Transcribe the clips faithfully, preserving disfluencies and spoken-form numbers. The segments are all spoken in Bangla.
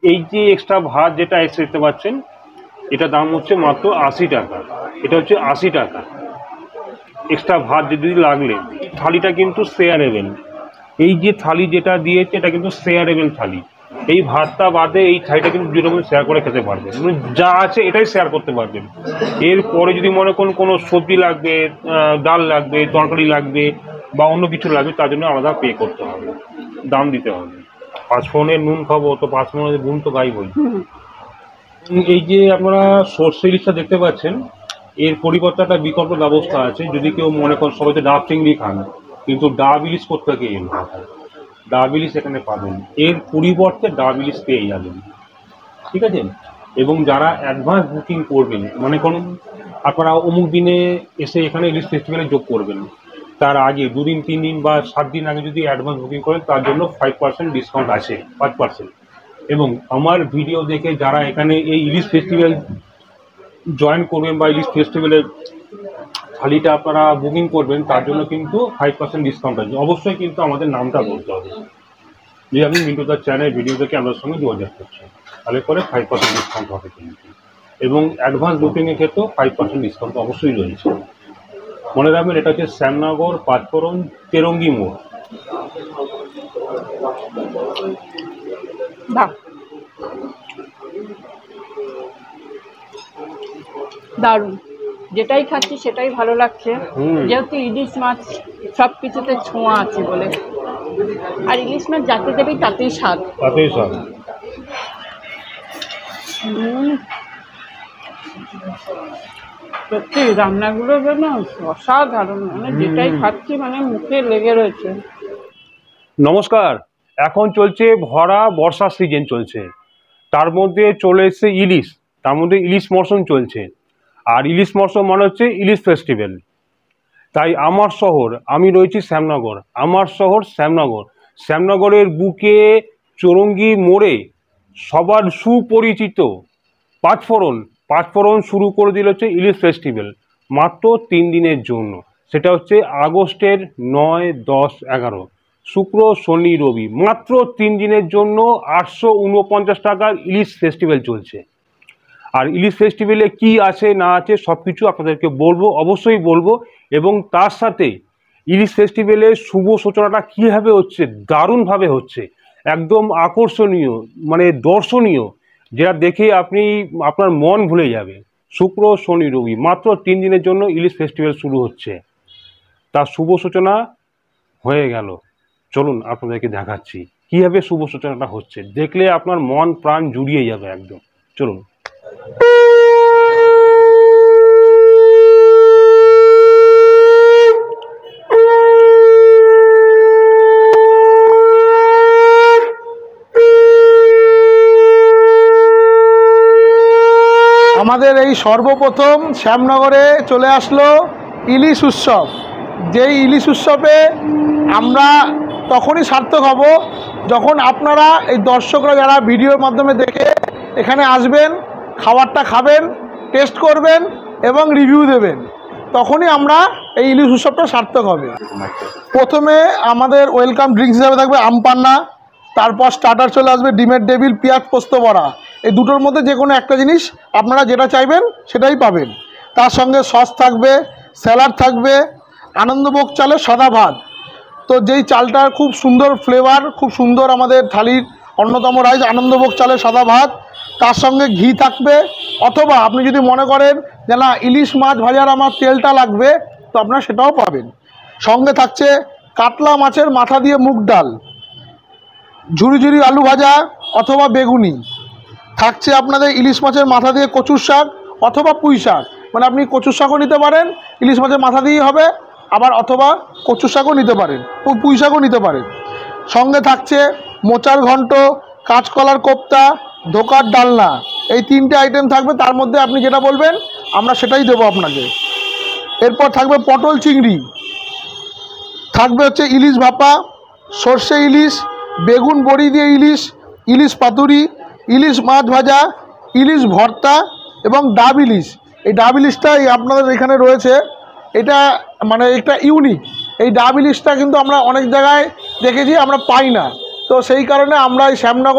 এই যে এক্সট্রা ভাত যেটা এসে দেখতে পাচ্ছেন, এটা দাম হচ্ছে মাত্র আশি টাকা। এটা হচ্ছে আশি টাকা এক্সট্রা ভাত যদি লাগলে। থালিটা কিন্তু শেয়ারেবেল। এই যে থালি যেটা দিয়েছে এটা কিন্তু শেয়ারেবেল থালি। এই ভাতটা বাদে এই থালিটা কিন্তু যেরকম শেয়ার করে খেতে পারবেন, মানে যা আছে এটাই শেয়ার করতে পারবেন। এরপরে যদি মনে করুন কোনো সবজি লাগবে, ডাল লাগবে, তরকারি লাগবে বা অন্য কিছু লাগবে, তার জন্য আলাদা পে করতে হবে, দাম দিতে হবে। পাঁচফোড়নের নুন খাবো তো পাঁচফোড়নের নুন তো গাইবই। এই যে আপনারা সর্ষে ইলিশটা দেখতে পাচ্ছেন, এর পরিবর্তে একটা বিকল্প ব্যবস্থা আছে। যদি কেউ মনে করেন সবাই তো ডাব চিংড়ি খান, কিন্তু ডাব ইলিশ কোথেকে এলো? ডাব ইলিশ এখানে পাবেন, এর পরিবর্তে ডাব ইলিশ পেয়ে যাবেন, ঠিক আছে। এবং যারা অ্যাডভান্স বুকিং করবেন, মনে করুন আপনারা অমুক দিনে এসে এখানে ইলিশ ফেস্টিভ্যালে যোগ করবেন, তার আগে দুদিন তিন দিন বা সাত দিন আগে যদি অ্যাডভান্স বুকিং করেন, তার জন্য ফাইভ পার্সেন্ট ডিসকাউন্ট আছে, পাঁচ পার্সেন্ট। এবং আমার ভিডিও দেখে যারা এখানে এই ইলিশ ফেস্টিভ্যাল জয়েন করবেন বা ইলিশ ফেস্টিভ্যালের থালিটা আপনারা বুকিং করবেন, তার জন্য কিন্তু ফাইভ পার্সেন্ট ডিসকাউন্ট আছে। অবশ্যই কিন্তু আমাদের নামটা বলতে হবে যে আমি মিন্টু দার চ্যানেল ভিডিও দেখে আপনার সঙ্গে যোগাযোগ করছি, তাহলে পরে ফাইভ পার্সেন্ট ডিসকাউন্ট হবে কিন্তু। এবং অ্যাডভান্স বুকিংয়ের ক্ষেত্রেও ফাইভ পার্সেন্ট ডিসকাউন্ট অবশ্যই রয়েছে। মনে রাখবেন, এটা হচ্ছে শ্যামনগর পাঁচফোড়ন তেরঙ্গি মোড়। দারুণ, যেটাই খাচ্ছি সেটাই ভালো লাগছে, যেহেতু ইলিশ মাছ সব কিছুতে ছোঁয়া আছে বলে। আর ইলিশ মাছ যাতে দেবে তাতেই স্বাদ, তাতেই স্বাদ। সত্যি রান্নাগুলো যেন অসাধারণ, মানে যেটাই খাচ্ছি মানে মুখে লেগে রয়েছে। নমস্কার, এখন চলছে ভরা বর্ষার সিজন চলছে, তার মধ্যে চলে এসছে ইলিশ, তার মধ্যে ইলিশ মরশুম চলছে। আর ইলিশ মরশুম মানে হচ্ছে ইলিশ ফেস্টিভ্যাল। তাই আমার শহর, আমি রয়েছি শ্যামনগর, আমার শহর শ্যামনগর। শ্যামনগরের বুকে চৌরঙ্গি মোড়ে সবার সুপরিচিত পাঁচফোড়ন পাঁচফোড়ন শুরু করে দিল হচ্ছে ইলিশ ফেস্টিভ্যাল, মাত্র তিন দিনের জন্য। সেটা হচ্ছে আগস্টের নয় দশ এগারো, শুক্র শনি রবি, মাত্র তিন দিনের জন্য আটশো উনপঞ্চাশ টাকার ইলিশ ফেস্টিভ্যাল চলছে। আর ইলিশ ফেস্টিভ্যালে কি আছে না আছে সব কিছু আপনাদেরকে বলবো, অবশ্যই বলবো। এবং তার সাথে ইলিশ ফেস্টিভ্যালের শুভ সূচনাটা কীভাবে হচ্ছে, দারুণভাবে হচ্ছে, একদম আকর্ষণীয়, মানে দর্শনীয়, যেটা দেখে আপনি আপনার মন ভুলে যাবে। শুক্র শনি রবি, মাত্র তিন দিনের জন্য ইলিশ ফেস্টিভ্যাল শুরু হচ্ছে, তার শুভ সূচনা হয়ে গেল। চলুন আপনাদেরকে দেখাচ্ছি কীভাবে শুভ সূচনাটা হচ্ছে, দেখলে আপনার মন প্রাণ জুড়িয়ে যাবে একদম। চলুন। আমাদের এই সর্বপ্রথম শ্যামনগরে চলে আসলো ইলিশ উৎসব। যেই ইলিশ উৎসবে আমরা তখনই সার্থক হব যখন আপনারা এই দর্শকরা যারা ভিডিওর মাধ্যমে দেখে এখানে আসবেন, খাবারটা খাবেন, টেস্ট করবেন এবং রিভিউ দেবেন, তখনই আমরা এই ইলিশ উৎসবটা সার্থক হবে। প্রথমে আমাদের ওয়েলকাম ড্রিঙ্কস হিসাবে থাকবে আমপান্না, তারপর স্টার্টার চলে আসবে ডিমের ডেভিল, পেঁয়াজ পোস্ত বড়া। এই দুটোর মধ্যে যে কোনো একটা জিনিস আপনারা যেটা চাইবেন সেটাই পাবেন। তার সঙ্গে সস থাকবে, স্যালাড থাকবে, আনন্দভোগ চালের সাদা ভাত। তো যেই চালটার খুব সুন্দর ফ্লেভার, খুব সুন্দর আমাদের থালির অন্যতম রাইস আনন্দভোগ চালের সাদা ভাত, তার সঙ্গে ঘি থাকবে। অথবা আপনি যদি মনে করেন যে না ইলিশ মাছ ভাজার আমার তেলটা লাগবে, তো আপনারা সেটাও পাবেন। সঙ্গে থাকছে কাতলা মাছের মাথা দিয়ে মুগ ডাল, ঝুরি ঝুরি আলু ভাজা অথবা বেগুনি। থাকছে আপনাদের ইলিশ মাছের মাথা দিয়ে কচুর শাক অথবা পুঁই শাক, মানে আপনি কচুর শাকও নিতে পারেন, ইলিশ মাছের মাথা দিয়েই হবে, আবার অথবা কচুর শাকও নিতে পারেন, পুঁই শাকও নিতে পারেন। সঙ্গে থাকছে মোচার ঘন্ট, কাঁচকলার কোপ্তা, ধোকার ডালনা। এই তিনটে আইটেম থাকবে, তার মধ্যে আপনি যেটা বলবেন আমরা সেটাই দেবো আপনাকে। এরপর থাকবে পটল চিংড়ি, থাকবে হচ্ছে ইলিশ ভাপা, সর্ষে ইলিশ, বেগুন বড়ি দিয়ে ইলিশ, ইলিশ পাতুরি, ইলিশ মাছ ভাজা, ইলিশ ভর্তা এবং ডাব ইলিশ। এই ডাব ইলিশটাই আপনাদের এখানে রয়েছে, এটা মানে একটা ইউনিক। এই ডাব ইলিশটা কিন্তু আমরা অনেক জায়গায় দেখেছি, আমরা পাই না। তো সেই কারণে আমরা এই শ্যামনগরে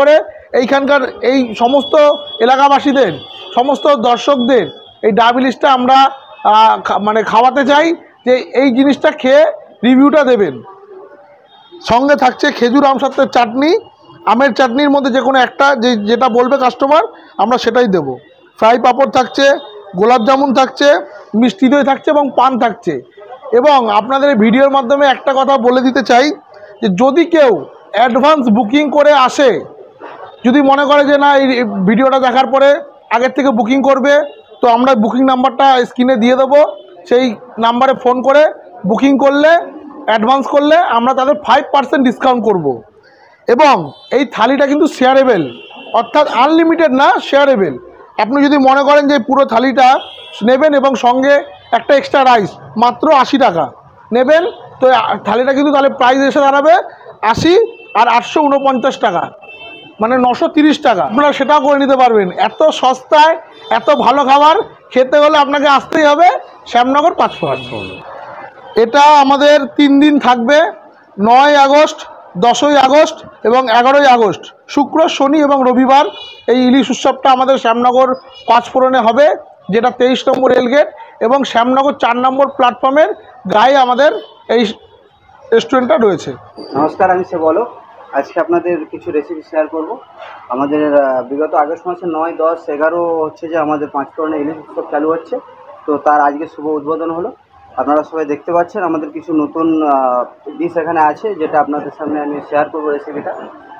এইখানকার এই সমস্ত এলাকাবাসীদের, সমস্ত দর্শকদের এই ডাব ইলিশটা আমরা মানে খাওয়াতে চাই যে এই জিনিসটা খেয়ে রিভিউটা দেবেন। সঙ্গে থাকছে খেজুর আমসত্ত্বের চাটনি, আমের চাটনির মধ্যে যে কোনো একটা, যে যেটা বলবে কাস্টমার আমরা সেটাই দেব। ফ্রাই পাঁপড় থাকছে, গোলাপ জামুন থাকছে, মিষ্টি দই থাকছে এবং পান থাকছে। এবং আপনাদের এই ভিডিওর মাধ্যমে একটা কথা বলে দিতে চাই যে যদি কেউ অ্যাডভান্স বুকিং করে আসে, যদি মনে করে যে না এই ভিডিওটা দেখার পরে আগের থেকে বুকিং করবে, তো আমরা বুকিং নাম্বারটা স্ক্রিনে দিয়ে দেবো। সেই নাম্বারে ফোন করে বুকিং করলে, অ্যাডভান্স করলে আমরা তাদের ফাইভ পার্সেন্ট ডিসকাউন্ট করব। এবং এই থালিটা কিন্তু শেয়ারেবেল, অর্থাৎ আনলিমিটেড না, শেয়ারেবেল। আপনি যদি মনে করেন যে পুরো থালিটা নেবেন এবং সঙ্গে একটা এক্সট্রা রাইস, মাত্র আশি টাকা নেবেন, তো থালিটা কিন্তু তাহলে প্রাইস এসে দাঁড়াবে আশি আর আটশো উনপঞ্চাশ টাকা, মানে নশো তিরিশ টাকা। আপনারা সেটাও করে নিতে পারবেন। এত সস্তায় এত ভালো খাবার খেতে হলে আপনাকে আসতেই হবে শ্যামনগর পাঁচফোড়ন। এটা আমাদের তিন দিন থাকবে, নয় আগস্ট, দশই আগস্ট এবং এগারোই আগস্ট, শুক্র, শনি এবং রবিবার এই ইলিশ উৎসবটা আমাদের শ্যামনগর পাঁচফোড়নে হবে, যেটা তেইশ নম্বর রেলগেট এবং শ্যামনগর চার নম্বর প্ল্যাটফর্মের গায়ে আমাদের এই রেস্টুরেন্টটা রয়েছে। নমস্কার, আমি সে বলো। আজকে আপনাদের কিছু রেসিপি শেয়ার করব। আমাদের বিগত আগস্ট মাসে নয়, দশ, এগারো হচ্ছে যে আমাদের পাঁচফোড়নে ইলিশ উৎসব চালু হচ্ছে, তো তার আজকে শুভ উদ্বোধন হলো। আপনারা সবাই দেখতে পাচ্ছেন আমাদের কিছু নতুন ডিশ এখানে আছে, যেটা আপনাদের সামনে আমি শেয়ার করবো রেসিপিটা।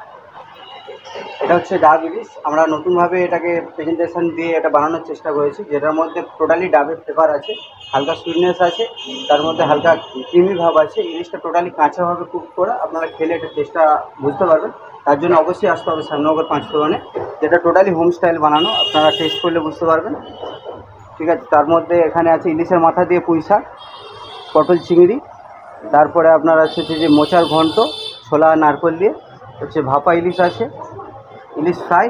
এটা হচ্ছে ডাব ইলিশ। আমরা নতুনভাবে এটাকে প্রেজেন্টেশন দিয়ে এটা বানানোর চেষ্টা করেছি, যেটার মধ্যে টোটালি ডাবের ফ্লেভার আছে, হালকা সুইটনেস আছে, তার মধ্যে হালকা ক্রিমি ভাব আছে। ইলিশটা টোটালি কাঁচাভাবে কুক করা, আপনারা খেলে এটা টেস্টটা বুঝতে পারবেন। তার জন্য অবশ্যই আসতে হবে শ্যামনগর পাঁচফোড়নে, যেটা টোটালি হোম স্টাইল বানানো, আপনারা টেস্ট করলে বুঝতে পারবেন। ঠিক আছে, তার মধ্যে এখানে আছে ইলিশের মাথা দিয়ে পুঁই শাক, পটল চিংড়ি, তারপরে আপনার আছে যে মোচার ঘন্ট, ছোলা নারকেল দিয়ে হচ্ছে ভাপা ইলিশ আছে, ইলিশ ফ্রাই।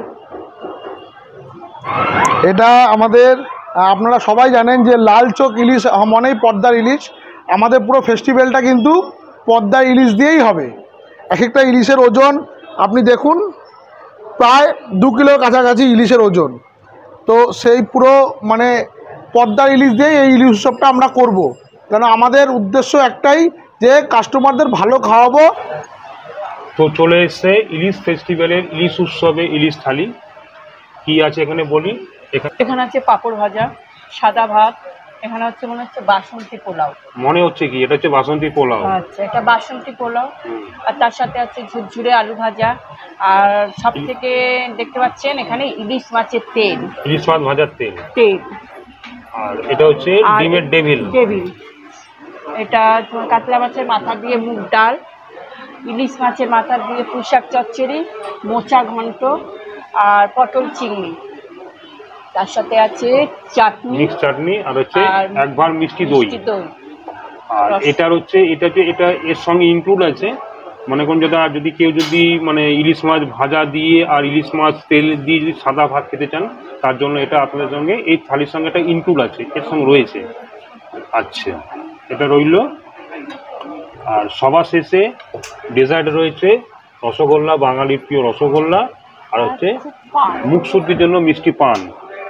এটা আমাদের, আপনারা সবাই জানেন যে লাল চোখ ইলিশ মনেই পদ্মার ইলিশ। আমাদের পুরো ফেস্টিভ্যালটা কিন্তু পদ্মার ইলিশ দিয়েই হবে। এক একটা ইলিশের ওজন আপনি দেখুন, প্রায় দু কিলোর কাছাকাছি ইলিশের ওজন। তো সেই পুরো মানে পদ্মার ইলিশ দিয়েই এই ইলিশ উৎসবটা আমরা করব, কেন আমাদের উদ্দেশ্য একটাই যে কাস্টমারদের ভালো খাওয়াবো। তো চলে এসছে ইলিশ ফেস্টিভ্যালের ইলিশ উৎসবে ইলিশ থালি। কি আছে এখানে বলি। এখানে এখানে আছে পাঁপড় ভাজা, সাদা ভাত, এখানে হচ্ছে মনে হচ্ছে বাসন্তী পোলাও, মনে হচ্ছে কি এটা হচ্ছে বাসন্তী পোলাও। আচ্ছা, এটা বাসন্তী পোলাও। আর তার সাথে আছে ঝুরঝুরে আলু ভাজা, আর সব থেকে দেখতে পাচ্ছেন এখানে ইলিশ মাছের তেল, ইলিশ মাছ ভাজার তেল তেল আর এটা হচ্ছে আর ডিমের ডেভিল ডেভিল। এটা কাতলা মাছের মাথা দিয়ে মুগ ডাল, ইলিশ মাছের মাথা দিয়ে পুঁই শাক চচ্চড়ি, মোচা ঘন্ট আর পটল চিংড়ি। তার সাথে আছে চাটনি, মিক্স চাটনি আর হচ্ছে আর একবার মিষ্টি দই। মিষ্টি দই। আর রস। এটার হচ্ছে এটা যে এটা এর সঙ্গে ইনক্লুড আছে, মনে করুন যেটা যদি কেউ যদি মানে ইলিশ মাছ ভাজা দিয়ে আর ইলিশ মাছ তেল দিয়ে যদি সাদা ভাত খেতে চান, তার জন্য এটা আপনাদের সঙ্গে এই থালির সঙ্গে একটা ইনক্লুড আছে, এর সঙ্গে রয়েছে। আচ্ছা, এটা রইল। আর সবার শেষে ডেজার্ট রয়েছে রসগোল্লা, বাঙালির প্রিয় রসগোল্লা, আর হচ্ছে মুখ শুদ্ধির জন্য মিষ্টি পান।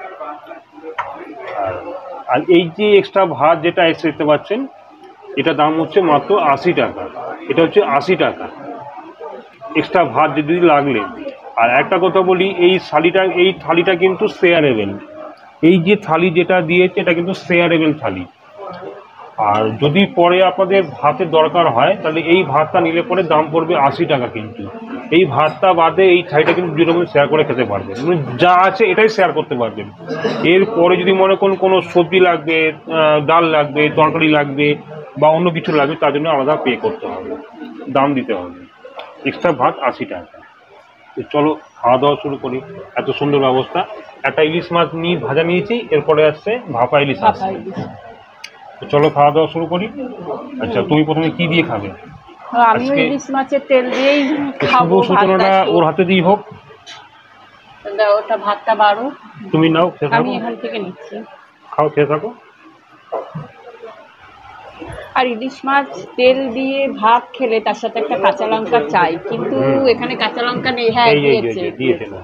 আর আর এই যে এক্সট্রা ভাত যেটা এসে দেখতে পাচ্ছেন, এটা দাম হচ্ছে মাত্র আশি টাকা। এটা হচ্ছে আশি টাকা এক্সট্রা ভাত যদি লাগলে। আর একটা কথা বলি, এই থালিটা এই থালিটা কিন্তু শেয়ারেবেল। এই যে থালি যেটা দিয়েছে এটা কিন্তু শেয়ারেবেল থালি। আর যদি পরে আপনাদের ভাতের দরকার হয় তাহলে এই ভাতটা নিলে পরে দাম পড়বে আশি টাকা। কিন্তু এই ভাতটা বাদে এই থালিটা কিন্তু দুরকম শেয়ার করে খেতে পারবেন, মানে যা আছে এটাই শেয়ার করতে পারবেন। এরপরে যদি মনে করুন কোনো সবজি লাগবে, ডাল লাগবে, তরকারি লাগবে বা অন্য কিছু লাগবে, তার জন্য আলাদা পে করতে হবে, দাম দিতে হবে। এক্সট্রা ভাত আশি টাকা। তো চলো খাওয়া দাওয়া শুরু করি। এত সুন্দর ব্যবস্থা। একটা ইলিশ মাছ নিয়ে ভাজা নিয়েছি, এরপরে আসছে ভাপা ইলিশ আসছে। তো চলো খাওয়া দাওয়া শুরু করি। আচ্ছা, তুমি প্রথমে কি দিয়ে খাবে? আমি ইলিশ মাছের তেল দিয়েই খাবো। শুভ সূচনাটা ওর হাতে দিয়ে হোক। ওটা ভাতটা বাড়ো, তুমি নাও, খেয়ে আমি থাকো। এখান থেকে নিচ্ছি। খাও, খেয়ে থাকো। আর ইলিশ মাছ তেল দিয়ে ভাত খেলে তার সাথে একটা কাঁচা লঙ্কা চাই, কিন্তু হুম। এখানে কাঁচা লঙ্কা নেই। হ্যাঁ, এই- এই- এই- দিয়েছে এই- দিয়েছে না।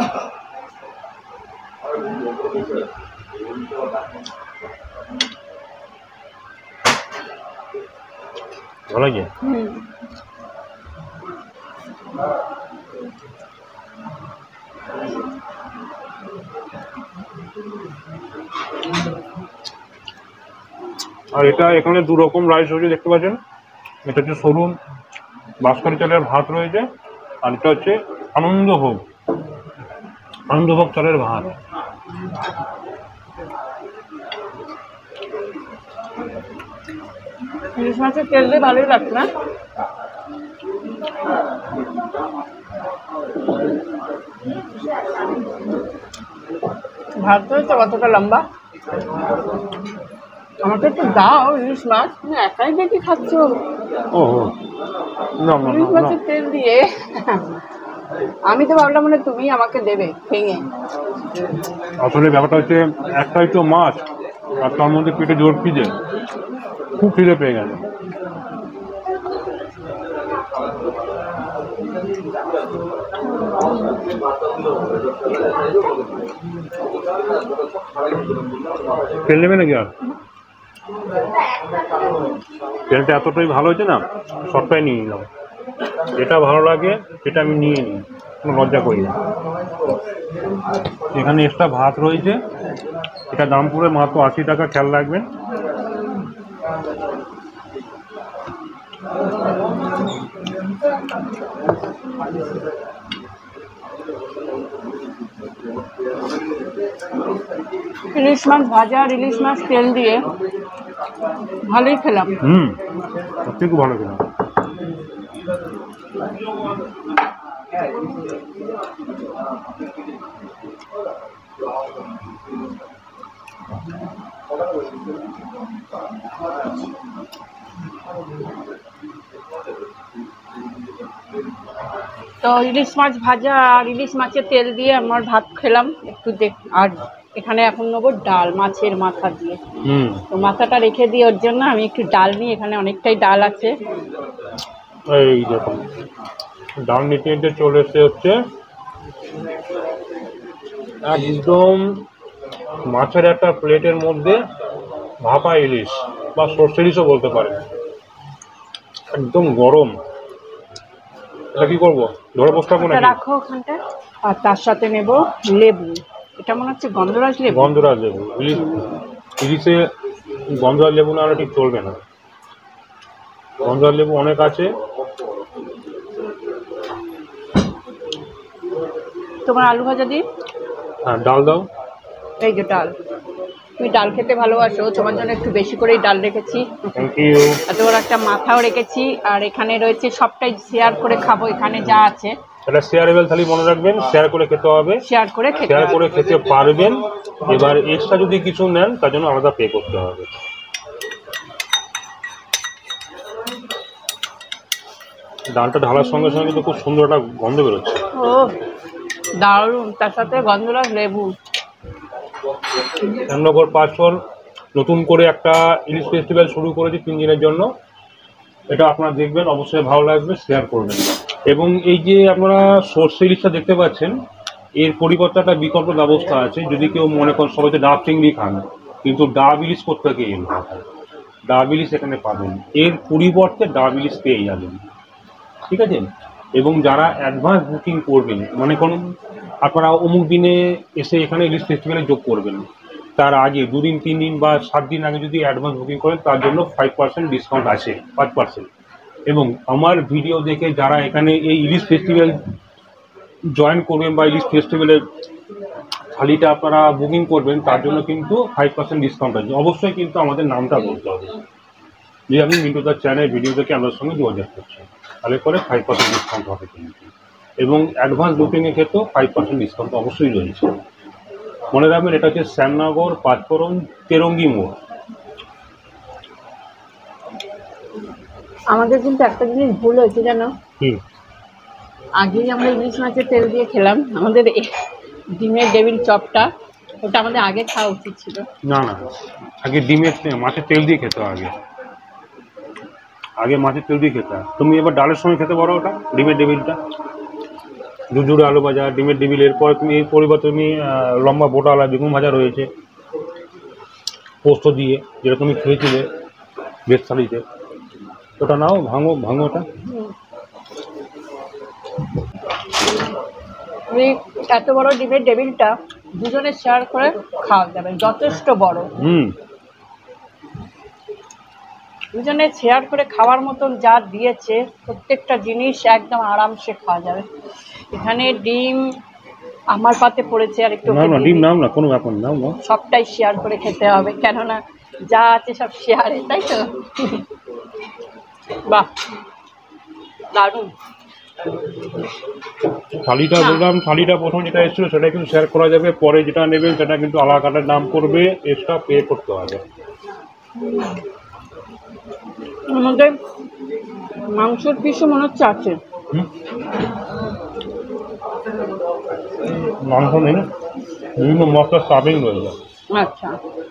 ভালো লাগে। হুম। আর এটা এখানে দু রকম রাইস রয়েছে দেখতে পাচ্ছেন। এটা হচ্ছে সরু বাঁশকাঠি চালের ভাত রয়েছে, আর এটা হচ্ছে আনন্দভোগ আনন্দভোগ চালের ভাত। ইলিশ মাছের তেল দিয়ে ভালোই লাগছে না? ভাত হয়েছে কতটা লম্বা। আমাকে একটু দাও ইলিশ মাছ, তুমি একাই দেখি খাচ্ছ ও না না ইলিশ না, না মাছের তেল দিয়ে। আমি তো ভাবলাম মানে তুমি আমাকে দেবে ভেঙে। আসলে ব্যাপারটা হচ্ছে একটাই তো মাছ, আর তার মধ্যে পেটে জোর খিদে, খুব খিদে পেয়ে গেছে। তেল নেবে নাকি আর? তেলটা এতটাই ভালো হয়েছে না, সবটাই নিয়ে নিলাম। যেটা ভালো লাগে সেটা আমি নিয়ে নিই, কোনো লজ্জা করি না। এখানে এক্সট্রা ভাত রয়েছে, এটা দাম পড়ে মাত্র আশি টাকা, খেয়াল রাখবেন। ইলিশ মাছ ভাজা আর ইলিশ মাছ তেল দিয়ে ভালোই খেলাম। হুম, সত্যি খুব ভালো খেলাম। তো ইলিশ মাছ ভাজা আর ইলিশ মাছের তেল দিয়ে আমার ভাত খেলাম একটু দেখ। আর এখানে এখন নেবো ডাল মাছের মাথা দিয়ে। হুম, তো মাথাটা রেখে দিই, ওর জন্য আমি একটু ডাল নিই। এখানে অনেকটাই ডাল আছে। এই দেখুন ডাল নিতে নিতে চলে এসে হচ্ছে একদম মাছের একটা প্লেটের মধ্যে ভাপা ইলিশ বা সর্ষে ইলিশও বলতে পারেন, একদম গরম। এটা কি করবো, ধরে বসতে পারবো এটা নাকি? রাখো ওখানটা। আর তার সাথে নেব লেবু। এটা মনে হচ্ছে গন্ধরাজ লেবু। গন্ধরাজ লেবু। ইলিশ ইলিশে গন্ধরাজ লেবু না হলে ঠিক চলবে না। গন্ধরাজ লেবু অনেক আছে। তোমার আলু ভাজা দিই। হ্যাঁ, ডাল দাও। এই যে ডাল, তুমি ডাল খেতে ভালোবাসো, তোমার জন্য একটু বেশি করেই ডাল রেখেছি। Thank you. এত বড় একটা মাথাও রেখেছি। আর এখানে রয়েছে সবটাই শেয়ার করে খাবো, এখানে যা আছে এটা শেয়ারেবল থালি, মনে রাখবেন শেয়ার করে খেতে হবে। শেয়ার করে খেতে শেয়ার হবে। করে খেতে পারবেন। এবার এক্সট্রা যদি কিছু নেন তার জন্য আলাদা পে করতে হবে। ডালটা ঢালার সঙ্গে সঙ্গে কিন্তু খুব সুন্দর একটা গন্ধ বেরোচ্ছে। ও দারুণ, তার সাথে গন্ধরাজ লেবু। শ্যামনগর পাঁচফল নতুন করে একটা ইলিশ ফেস্টিভ্যাল শুরু করেছি তিন দিনের জন্য। এটা আপনারা দেখবেন, অবশ্যই ভালো লাগবে, শেয়ার করবেন। এবং এই যে আপনারা সর্ষে ইলিশটা দেখতে পাচ্ছেন, এর পরিবর্তে একটা বিকল্প ব্যবস্থা আছে। যদি কেউ মনে করেন সবাই তো ডাব চিংড়ি খান, কিন্তু ডাব ইলিশ কোত্থেকে এলো, ডাব ইলিশ এখানে পাবেন, এর পরিবর্তে ডাব ইলিশ পেয়ে যাবেন। ঠিক আছে? এবং যারা অ্যাডভান্স বুকিং করবেন, মনে করুন আপনারা অমুক দিনে এসে এখানে ইলিশ ফেস্টিভ্যালে যোগ করবেন, তার আগে দুদিন তিন দিন বা সাত দিন আগে যদি অ্যাডভান্স বুকিং করেন তার জন্য ফাইভ পার্সেন্ট ডিসকাউন্ট আছে, পাঁচ পার্সেন্ট। এবং আমার ভিডিও দেখে যারা এখানে এই ইলিশ ফেস্টিভ্যাল জয়েন করবেন বা ইলিশ ফেস্টিভ্যালের থালিটা আপনারা বুকিং করবেন, তার জন্য কিন্তু ফাইভ পার্সেন্ট ডিসকাউন্ট আছে। অবশ্যই কিন্তু আমাদের নামটা বলতে হবে যে আমি মিন্টু দার চ্যানেল ভিডিও দেখে আপনার সঙ্গে যোগাযোগ করছি, তাহলে করে ফাইভ পার্সেন্ট ডিসকাউন্ট হবে কিন্তু। এবং অ্যাডভান্স বুকিংয়ের ক্ষেত্রেও ফাইভ পার্সেন্ট ডিসকাউন্ট অবশ্যই রয়েছে। মনে রাখবেন এটা হচ্ছে শ্যামনগর পাঁচফোড়ন তেরঙ্গি মোড়। আমাদের কিন্তু একটা জিনিস ভুল হয়েছে জানো, হুম, আগেই আমরা ইলিশ মাছের তেল দিয়ে খেলাম। আমাদের এ ডিমের টেবিল চপটা, ওটা আমাদের আগে খাওয়া উচিত ছিল। না না, আগে ডিমের তে- মাছের তেল দিয়ে খেতে হবে আগে। আগে মাছের তেল দিয়ে খেতে হয়। তুমি এবার ডালের সঙ্গে খেতে পারো ওটা, ডিমের ডেবিলটা, ঝুরঝুরে আলু ভাজা, ডিমের ডেবিল। এরপর তুমি এই পরিবর্তে তুমি আহ, লম্বা বোটাওয়ালা বেগুন ভাজা রয়েছে পোস্ত দিয়ে, যেটা তুমি খেয়েছিলে বেশ থালিতে, ওটা নাও, ভাঙো ভাঙো ওটা। এই এত বড় ডিমের টেবিলটা দুজনে শেয়ার করে খাওয়া যাবে, যথেষ্ট বড়। হুম, দুজনে শেয়ার করে খাওয়ার মতন যা দিয়েছে, প্রত্যেকটা জিনিস একদম আরামসে খাওয়া যাবে। এখানে ডিম আমার পাতে পড়েছে, আর একটু নাও না ডিম নাও না, কোনো ব্যাপার নাও না। সবটাই শেয়ার করে খেতে হবে, কেননা যা আছে সব শেয়ারে, তাই তো? বাহ, দারুণ। থালিটা না। বললাম, থালিটা প্রথম যেটা এসেছিল সেটা কিন্তু শেয়ার করা যাবে, পরে যেটা নেবেন সেটা কিন্তু আলাদা কাটার দাম করবে, এক্সট্রা পে করতে হবে। এর মধ্যে মাংসের পিসও মনে হচ্ছে আছে। হুম, মাংস নেই না, বিভিন্ন মশলা স্টাফিং রয়েছে। আচ্ছা,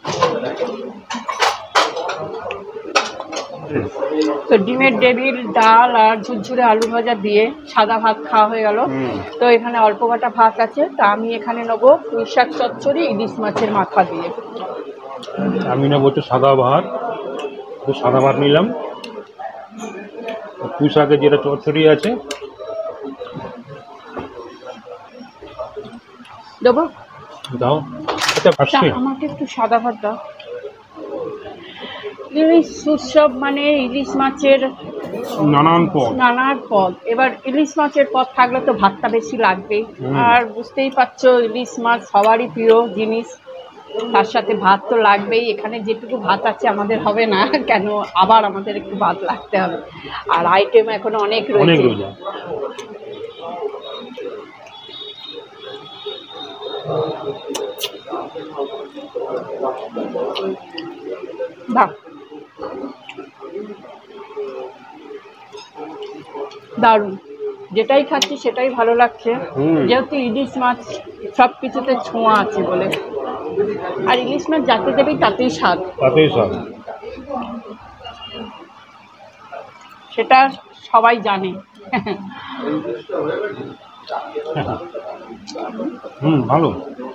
তো ডিমের ডেবিল, ডাল আর ঝুরঝুরে আলু ভাজা দিয়ে সাদা ভাত খাওয়া হয়ে গেল। হুম। তো এখানে অল্প কটা ভাত আছে, তা আমি এখানে নেবো পুঁই শাক চচ্চড়ি ইলিশ মাছের মাথা দিয়ে। আমি না বলছি সাদা ভাত, তো সাদা ভাত নিলাম, পুঁই শাকের যেটা চচ্চড়ি আছে দেবো? দাও। আচ্ছা, তা আসছে আমাকে একটু সাদা ভাত দাও। ইলিশ উৎসব মানে ইলিশ মাছের নানান পদ। নানান পদ। এবার ইলিশ মাছের পদ থাকলে তো ভাতটা বেশি লাগবেই। হুম। আর বুঝতেই পারছো, ইলিশ মাছ সবারই প্রিয় জিনিস, তার সাথে ভাত তো লাগবেই। এখানে যেটুকু ভাত আছে আমাদের হবে না, কেন আবার আমাদের একটু ভাত লাগতে হবে। আর আইটেম এখন অনেক অনেক রয়েছে। রয়েছে। বাহ, দারুণ। যেটাই খাচ্ছি সেটাই ভালো লাগছে, হুম। যেহেতু ইলিশ মাছ সব কিছুতে ছোঁয়া আছে বলে। আর ইলিশ মাছ যাতে দেবেই তাতেই স্বাদ, তাতেই সব। সেটা সবাই জানে। হুম, ভালো।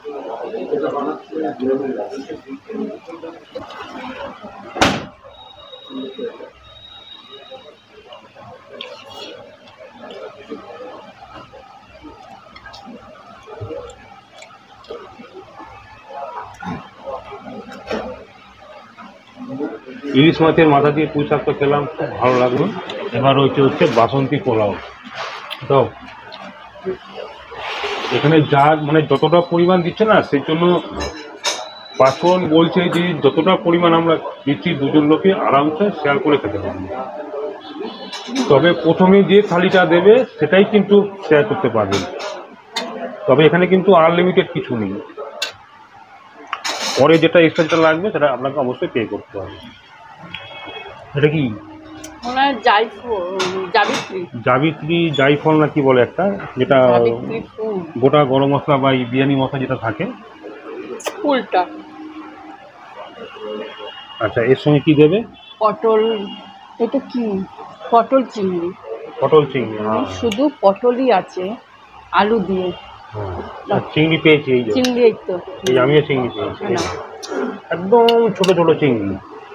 ইলিশ মাছের মাথা দিয়ে পুঁই শাকটা খেলাম, খুব ভালো লাগলো। এবার হচ্ছে হচ্ছে বাসন্তী পোলাও দাও। এখানে যা মানে যতটা পরিমাণ দিচ্ছে না, সেই জন্য পাঁচফোড়ন বলছে যে যতটা পরিমাণ আমরা দিচ্ছি দুজন লোকে আরামসে শেয়ার করে খেতে পারবে। তবে প্রথমে যে থালিটা দেবে সেটাই কিন্তু শেয়ার করতে পারবেন, তবে এখানে কিন্তু আনলিমিটেড কিছু নেই। পরে যেটা এক্সট্রা যেটা লাগবে সেটা আপনাকে অবশ্যই পে করতে হবে। এটা কি মনে হয় জাইফল, জাবিত্রী জাবিত্রী জাইফল না কি বলে একটা, যেটা জাবিত্রী ফুল, গোটা গরম মশলা বা এই বিরিয়ানি মশলা যেটা থাকে। ফুলটা। আচ্ছা, এর সঙ্গে কি দেবে? পটল, এটা কি? পটল চিংড়ি। পটল চিংড়ি। হ্যাঁ, শুধু পটলই আছে, আলু দিয়ে। হ্যাঁ। আর চিংড়ি পেয়েছি, এই যে চিংড়ি, এই তো। এই যে আমিও চিংড়ি পেয়েছি, না, একদম ছোট ছোট চিংড়ি।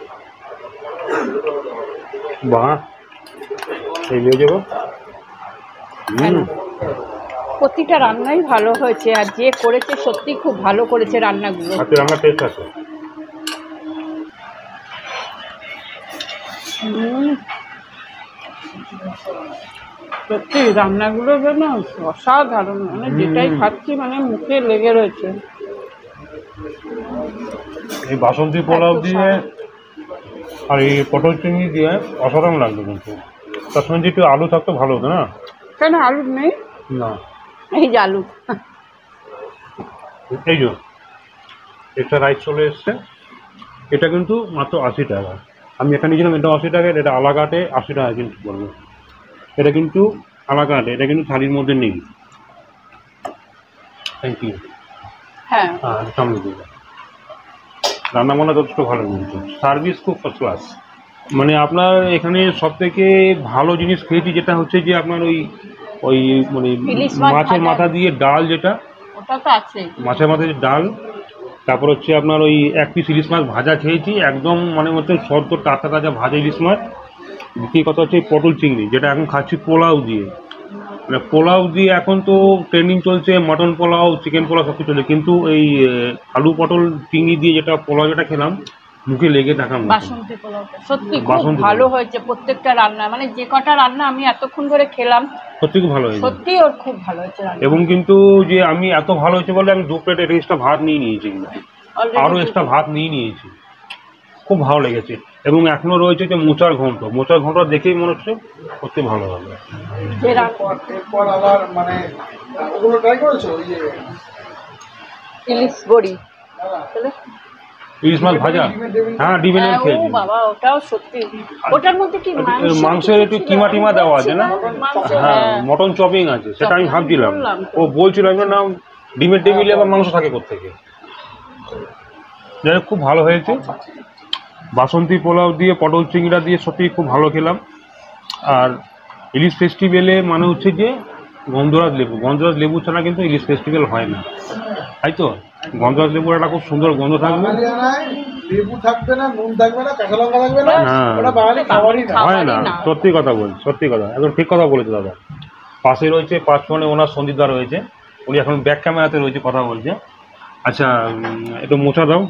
বাহ, এই নিয়ে যাবো। কেন? হুম, প্রতিটা রান্নাই ভালো হয়েছে, আর যে করেছে সত্যি খুব ভালো করেছে রান্নাগুলো। হাতে রান্না টেস্ট আছে। হুম, সত্যি রান্নাগুলো যেন অসাধারণ, মানে হুম। যেটাই খাচ্ছি মানে মুখে লেগে রয়েছে। এই বাসন্তী পোলাও এত দিয়ে স্বাদ। আর এই পটল চিংড়ি দিয়ে অসাধারণ লাগবে, কিন্তু তার সঙ্গে যদি একটু আলু থাকতো ভালো হতো না? কেন আলু নেই? না, এই যে আলু। এই যে একটা রাইস চলে এসছে, এটা কিন্তু মাত্র আশি টাকা। আমি এখানে ছিলাম, এটা আশি টাকা, এটা আলাকাটে আশি টাকা কিন্তু পড়বে। এটা কিন্তু আলাকাটে, এটা কিন্তু থালির মধ্যে নেই। Thank you. হ্যাঁ, হ্যাঁ, সামনে দিকে রান্না বান্না যথেষ্ট ভালো, কিন্তু সার্ভিস খুব ফার্স্ট ক্লাস। মানে আপনার এখানে সব থেকে ভালো জিনিস খেয়েছি যেটা হচ্ছে যে আপনার ওই ওই মানে ইলিশ মাছ মাছের ভাজা। মাথা দিয়ে ডাল, যেটা ওটা তো আছে। মাছের মাথা দিয়ে ডাল, তারপর হচ্ছে আপনার ওই এক পিস ইলিশ মাছ ভাজা খেয়েছি, একদম মানে হচ্ছে সদ্য টাটকা তাজা ভাজা ইলিশ মাছ। দ্বিতীয় কথা হচ্ছে পটল চিংড়ি, যেটা এখন খাচ্ছি পোলাও দিয়ে। মানে পোলাও দিয়ে এখন তো ট্রেন্ডিং চলছে, মটন পোলাও, চিকেন পোলাও সব কিছু চলে, কিন্তু এই আহ, আলু পটল চিংড়ি দিয়ে যেটা পোলাও যেটা খেলাম, মুখে লেগে থাকার মতো। বাসন্তী পোলাওটা সত্যি খুব বাসন্তী ভালো পোলাও। হয়েছে, প্রত্যেকটা রান্না মানে যে কটা রান্না আমি এতক্ষণ ধরে খেলাম সত্যি খুব ভালো হয়েছে। সত্যি ওর খুব ভালো হয়েছে রান্না। এবং কিন্তু যে আমি এত ভালো হয়েছে বলে আমি দু প্লেট এক্সট্রা ভাত নিয়ে নিয়েছি, কিন্তু Already আরও এক্সট্রা ভাত নিয়ে নিয়েছি। খুব ভালো লেগেছে। এবং এখনো রয়েছে যে মোচার ঘন্ট, মোচার ঘন্ট দেখেই মনে হচ্ছে সত্যি ভালো হবে। যে রান্না এরপর আবার মানে ওগুলো ট্রাই করেছো ওই যে ইলিশ বড়ি তাহলে? ইলিশ মাছ ভাজা, হ্যাঁ ডিমের হ্যাঁ, ও খেয়েছি। বাবা ওটাও সত্যি। ওটার মধ্যে কি মাংস মাংসের একটু ছিল? কিমা টিমা দেওয়া আছে না? মাংস, হ্যাঁ, হ্যাঁ। মটন চপিং আছে, সেটা আমি Chopping, ভাবছিলাম। বললাম তো। ও বলছিল আমি বললাম, না ডিমের টেবিলে আবার মাংস থাকে কোত্থেকে। যাই হোক, খুব ভালো হয়েছে। বাসন্তী পোলাও দিয়ে পটল চিংড়া দিয়ে সত্যি খুব ভালো খেলাম। আর ইলিশ ফেস্টিভ্যালে মানে হচ্ছে যে গন্ধরাজ লেবু, গন্ধরাজ লেবু ছাড়া কিন্তু ইলিশ ফেস্টিভ্যাল হয় না, তাই তো? গন্ধরাজ লেবুর একটা খুব সুন্দর গন্ধ থাকবে। বাঙালিয়ানায় লেবু থাকবে না, নুন থাকবে না, কাঁচা লঙ্কা থাকবে না, হ্যাঁ। ওটা বাঙালি খাবারই না। হয় না, খাবারই না। সত্যি কথা বলছি, সত্যি কথা, একদম ঠিক কথা বলেছে দাদা। পাশে রয়েছে পাঁচফোনে ওনার সন্দীপদা রয়েছে, উনি এখন ব্যাক ক্যামেরাতে রয়েছে, কথা বলছে। আচ্ছা, উম, একটু মোচা দাও।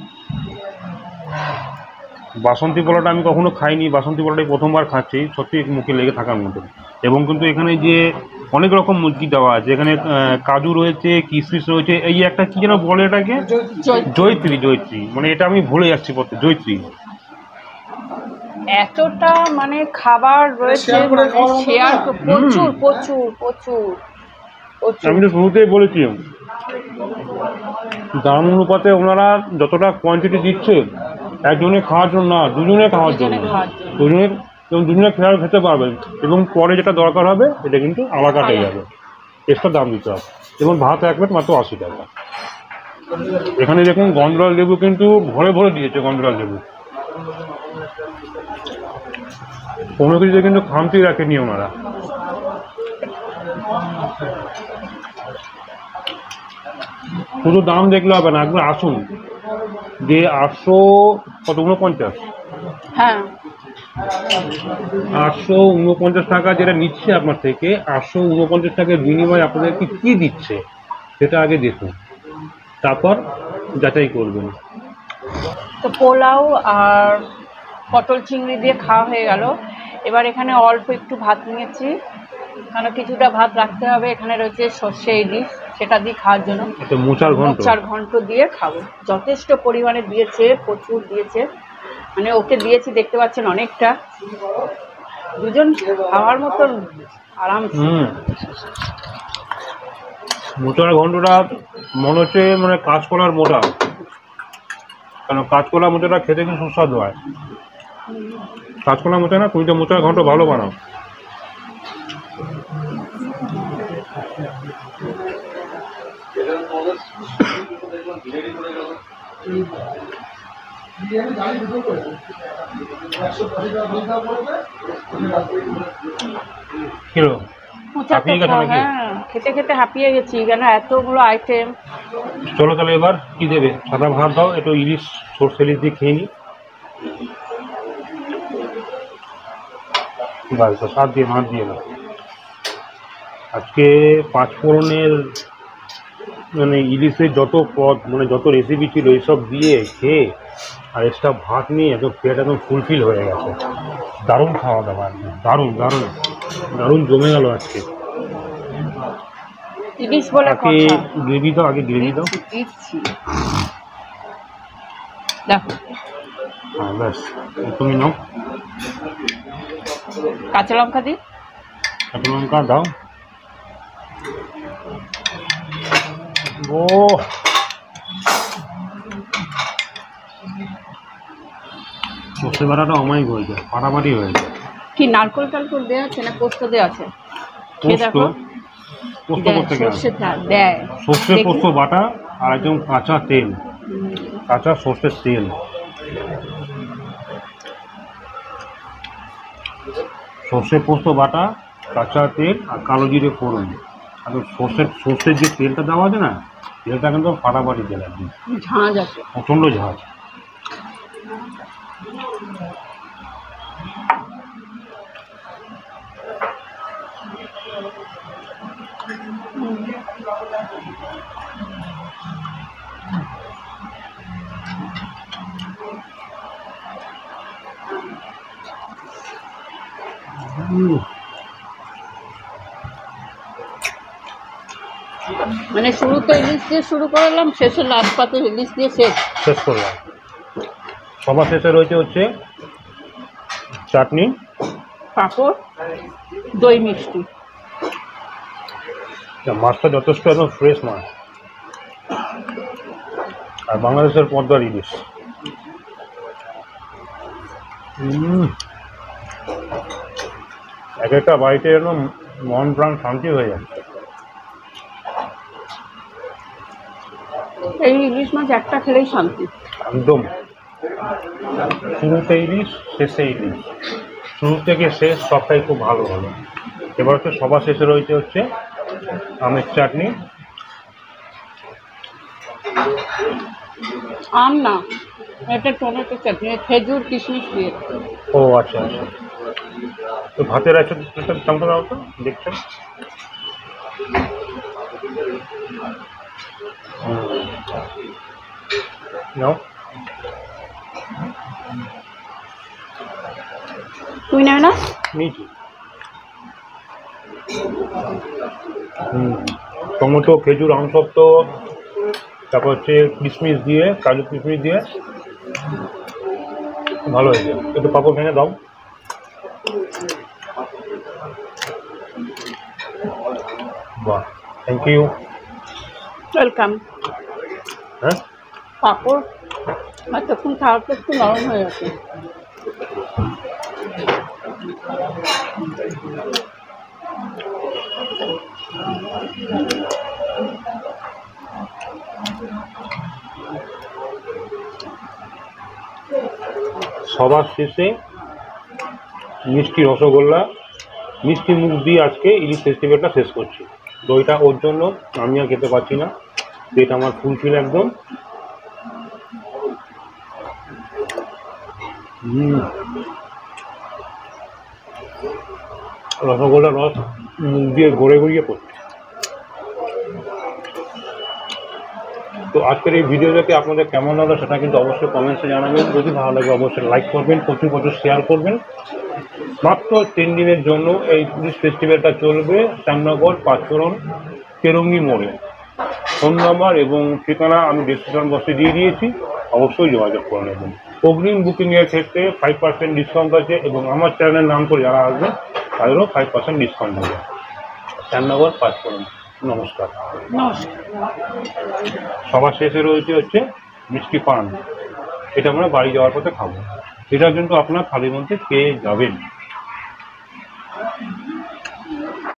বাসন্তী পোলাওটা আমি কখনো খাইনি, বাসন্তী পোলাওটাই প্রথমবার খাচ্ছি, সত্যি মুখে লেগে থাকার মতো। এবং কিন্তু এখানে যে অনেক রকম মুরগি দেওয়া আছে, এখানে আহ, কাজু রয়েছে, কিশমিশ রয়েছে, এই একটা কি যেন বলে এটাকে, জয়- জয়ত্রী, জয়ত্রী, মানে এটা আমি ভুলে যাচ্ছি প্রত্যেক, জয়ত্রী। এতটা মানে খাবার রয়েছে, শেয়ার করে মানে খাওয়ার মতো শেয়ার না? তো প্রচুর প্রচুর প্রচুর প্রচুর। আমি তো শুরুতেই বলেছি, দাম অনুপাতে ওনারা যতটা কোয়ান্টিটি দিচ্ছে, একজনে খাওয়ার জন্য না, দুজনে খাওয়ার জন্য, দুজনে খাওয়ার জন্য। দুজনে এবং দুজনে খেয়াল খেতে পারবেন। এবং পরে যেটা দরকার হবে এটা কিন্তু আলাদা হয়ে যাবে, এক্সট্রা দাম দিতে হবে। এবং ভাত এক প্লেট মাত্র আশি টাকা। এখানে দেখুন গন্ধরাজ লেবু কিন্তু ভরে ভরে দিয়েছে, গন্ধরাজ লেবু কোনো কিছুতে কিন্তু খামতি রাখেনি ওনারা। শুধু দাম দেখলে হবে না, একবার আসুন। যে আটশো কত উনপঞ্চাশ, হ্যাঁ, আটশো উনপঞ্চাশ টাকা যেটা নিচ্ছে আপনার থেকে, আটশো উনপঞ্চাশ টাকার বিনিময়ে আপনাদেরকে কি দিচ্ছে সেটা আগে দেখুন, তারপর যাচাই করবেন। তো পোলাও আর পটল চিংড়ি দিয়ে খাওয়া হয়ে গেল। এবার এখানে অল্প একটু ভাত নিয়েছি, কারণ কিছুটা ভাত রাখতে হবে। এখানে রয়েছে সর্ষে ইলিশ, সেটা দিয়ে খাওয়ার জন্য। একটা মোচার ঘন্ট, মোচার ঘন্ট দিয়ে খাবো, যথেষ্ট পরিমাণে দিয়েছে, প্রচুর দিয়েছে। মানে ওকে দিয়েছি, দেখতে পাচ্ছেন অনেকটা, দুজন খাওয়ার মতন আরামসে। হুম, মোচার ঘন্টটা মনে হচ্ছে মানে কাঁচকলার মোটা, কারণ কাঁচকলা মোচাটা খেতে কিন্তু সুস্বাদু হয়। কাঁচকলা মোচা না, তুমি তো মোচার ঘন্ট ভালো বানাও। বিরিয়ানি গাড়ি দুটো করে একশো দশ টাকা দুধ দাম পড়েছে। কিলো মোচার তো হাঁপিয়ে গেছো খাওয়া- নাকি? হ্যাঁ, খেতে খেতে হাঁপিয়ে গেছি, কেন এতগুলো আইটেম। চলো তাহলে এবার কি দেবে? সাদা ভাত দাও, একটু ইলিশ, সর্ষে ইলিশ দিয়ে খেয়ে নি। বাস, সাত দিয়ে ভাত দিয়ে না। আজকে পাঁচফোড়নের মানে ইলিশের যত পদ, মানে যত রেসিপি ছিল, এইসব দিয়ে খেয়ে আর এক্সট্রা ভাত নিয়ে একদম পেট একদম ফুলফিল হয়ে গেছে। দারুণ খাওয়া দাওয়া, একদম দারুণ দারুণ দারুণ জমে গেল আজকে। ইলিশ বলে আগে কথা। গ্রেভি দাও, আগে গ্রেভি দাও। দিচ্ছি, দিচ্ছি। দেখো, হ্যাঁ ব্যাস, তুমি নাও। কাঁচা লঙ্কা দিই। কাঁচা লঙ্কা দাও। ও সর্ষে বাটাটা অমায়িক হয়ে যায়, ফাটাফাটি হয়ে যায়। কি নারকোল টালকোল দেওয়া আছে না পোস্ত দেওয়া আছে? খেয়ে পোস্ত, দেখো। পোস্ত দেয়, করতে গেলে সর্ষেটা দেয়। সর্ষে দেখি। পোস্ত বাটা আর একদম কাঁচা তেল, কাঁচা সর্ষের তেল। সর্ষে পোস্ত বাটা, কাঁচা তেল আর কালো জিরে ফোড়ন। আর সর্ষের সর্ষের যে তেলটা দেওয়া আছে না, তেলটা কিন্তু ফাটাফাটি তেল একদম, ঝাঁঝ আছে। প্রচণ্ড ঝাঁজ। মানে শুরুতে ইলিশ দিয়ে শুরু করলাম, শেষে লাস্ট পাতে ইলিশ দিয়ে শেষ। শেষ করলাম। সবার শেষে রয়েছে হচ্ছে চাটনি, পাঁপড়, দই মিষ্টি। মাছটা যথেষ্ট একদম ফ্রেশ মাছ, আর বাংলাদেশের পদ্মার ইলিশ। উম, এক একটা বাড়িতে যেন মন প্রাণ শান্তি হয়ে যাচ্ছে। এই ইলিশ মাছ একটা খেলেই শান্তি। একদম শুরুতে ইলিশ, শেষে ইলিশ, শুরু থেকে শেষ সবটাই খুব ভালো হলো। এবার হচ্ছে সবার শেষে রয়েছে হচ্ছে আমের চাটনি। আম না, এটা টমেটো চাটনি, খেজুর কিশমিশ দিয়ে। ও আচ্ছা আচ্ছা, তো ভাতের আছে চামটা দাও তো, দেখছেন। নাও, তুই নেবে না? নিয়েছি। হুম, টমেটো, খেজুর, আমসত্ব, তারপর হচ্ছে কিশমিশ দিয়ে, কাজু কিশমিশ দিয়ে ভালো হয়েছে। একটু পাপড় ভেঙে দাও। বাহ, থ্যাংক ইউ। ওয়েলকাম। হ্যাঁ, পাঁপড় এতক্ষণ খাওয়ার পর একটু নরম হয়ে গেছে। সবার শেষে মিষ্টি রসগোল্লা, মিষ্টি মুখ দিয়ে আজকে ইলিশ ফেস্টিভ্যালটা শেষ করছি। দইটা ওর জন্য, আমি আর খেতে পারছি না, পেট আমার ফুলফিল একদম। হুম, রসগোল্লার রস মুখ দিয়ে গড়ে গড়িয়ে পড়ছে। তো আজকের এই ভিডিওটাকে আপনাদের কেমন লাগলো সেটা কিন্তু অবশ্যই কমেন্টসে জানাবেন। যদি ভালো লাগে অবশ্যই লাইক করবেন, প্রচুর প্রচুর শেয়ার করবেন। মাত্র তিন দিনের জন্য এই ইলিশ ফেস্টিভ্যালটা চলবে শ্যামনগর পাঁচফোড়ন তেরঙ্গি মোড়ে। ফোন নাম্বার এবং ঠিকানা আমি ডেসক্রিপশন বক্সে দিয়ে দিয়েছি, অবশ্যই যোগাযোগ করে নেবেন। অগ্রিম বুকিংয়ের ক্ষেত্রে ফাইভ পার্সেন্ট ডিসকাউন্ট আছে, এবং আমার চ্যানেলের নাম করে যারা আসবেন তাদেরও ফাইভ পার্সেন্ট ডিসকাউন্ট হবে। শ্যামনগর পাঁচফোড়ন। নমস্কার। নমস্কার। সবার শেষে রয়েছে হচ্ছে মিষ্টি পান, এটা আমরা বাড়ি যাওয়ার পথে খাবো। এটা কিন্তু আপনার থালির মধ্যে পেয়ে যাবেন।